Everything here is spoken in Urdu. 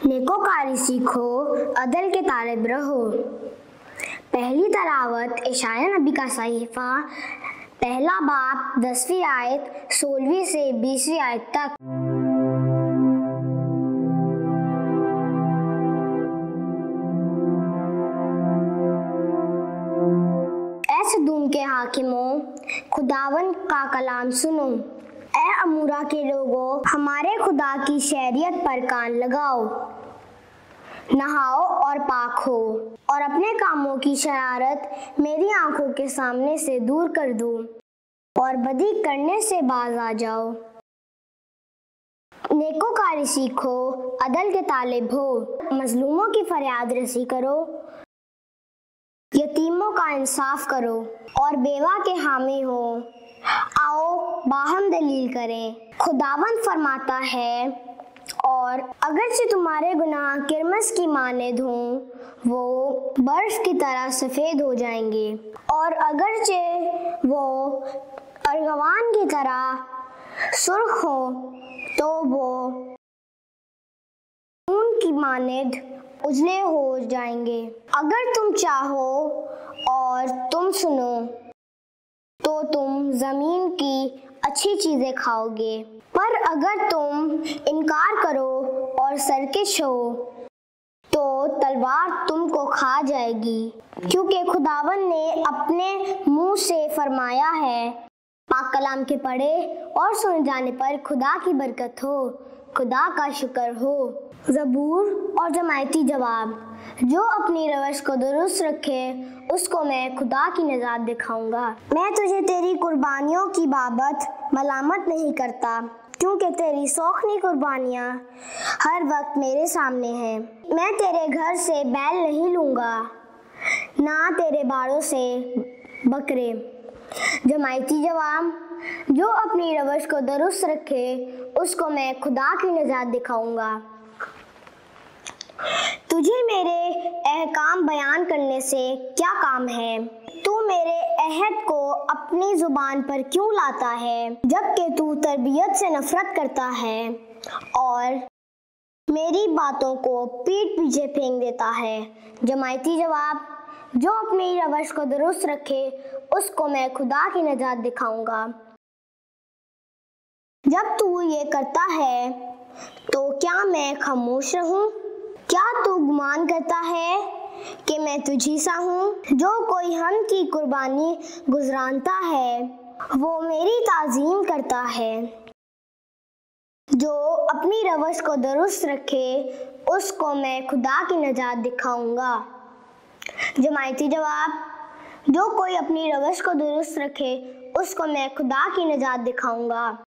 نیکوکاری سیکھو، عدل کے طالب رہو۔ پہلی تلاوت اشعیاء نبی کا صحیفہ، پہلا باب، 10ویں آیت 16ویں سے 20ویں آیت تک۔ اے سدوم کے حاکموں، خداوند کا کلام سنو۔ اے عمورہ کے لوگوں، ہمارے خدا کی شریعت پر کان لگاؤ۔ نہاؤ اور پاک ہو، اور اپنے کاموں کی شرارت میری آنکھوں کے سامنے سے دور کر دو، اور بدی کرنے سے باز آ جاؤ۔ نیکوکاری سیکھو، عدل کے طالب ہو، مظلوموں کی فریاد رسی کرو، یتیموں کا انصاف کرو، اور بیوہ کے حامی ہو۔ آؤ باہم دلیل کریں۔ خداوند فرماتا ہے، اور اگرچہ تمہارے گناہ کرمز کی مانند ہوں، وہ برف کی طرح سفید ہو جائیں گے، اور اگرچہ وہ ارغوان کی طرح سرخ ہوں تو وہ خون کی مانند اجلے ہو جائیں گے۔ اگر تم چاہو اور تم سنو تو تم زمین کی اچھی چیزیں کھاؤ گے، پر اگر تم انکار کرو اور سرکش ہو تو تلوار تم کو کھا جائے گی، کیونکہ خداوند نے اپنے منہ سے فرمایا ہے۔ پاک کلام کے پڑھے اور سنے جانے پر خدا کی برکت ہو، خدا کا شکر ہو۔ زبور اور جماعتی جواب۔ جو اپنی روش کو درست رکھے اس کو میں خدا کی نجات دکھاؤں گا۔ میں تجھے تیری قربانیوں کی بابت ملامت نہیں کرتا، کیونکہ تیری سوکھنی قربانیاں ہر وقت میرے سامنے ہیں۔ میں تیرے گھر سے بیل نہیں لوں گا، نہ تیرے باڑوں سے بکرے۔ جماعتی جواب۔ جو اپنی روش کو درست رکھے اس کو میں خدا کی نجات دکھاؤں گا۔ تجھے میرے احکام بیان کرنے سے کیا کام ہے؟ تو میرے عہد کو اپنی زبان پر کیوں لاتا ہے، جبکہ تو تربیت سے نفرت کرتا ہے اور میری باتوں کو پیٹھ پیچھے پھینک دیتا ہے؟ جماعتی جواب۔ جو اپنی روش کو درست رکھے اس کو میں خدا کی نجات دکھاؤں گا۔ جب تو یہ کرتا ہے تو کیا میں خاموش رہوں؟ کیا تو گمان کرتا ہے کہ میں تجھی سا ہوں؟ جو کوئی حمد کی قربانی گزرانتا ہے وہ میری تعظیم کرتا ہے۔ جو اپنی روش کو درست رکھے اس کو میں خدا کی نجات دکھاؤں گا۔ جماعتی جواب۔ جو کوئی اپنی روش کو درست رکھے اس کو میں خدا کی نجات دکھاؤں گا۔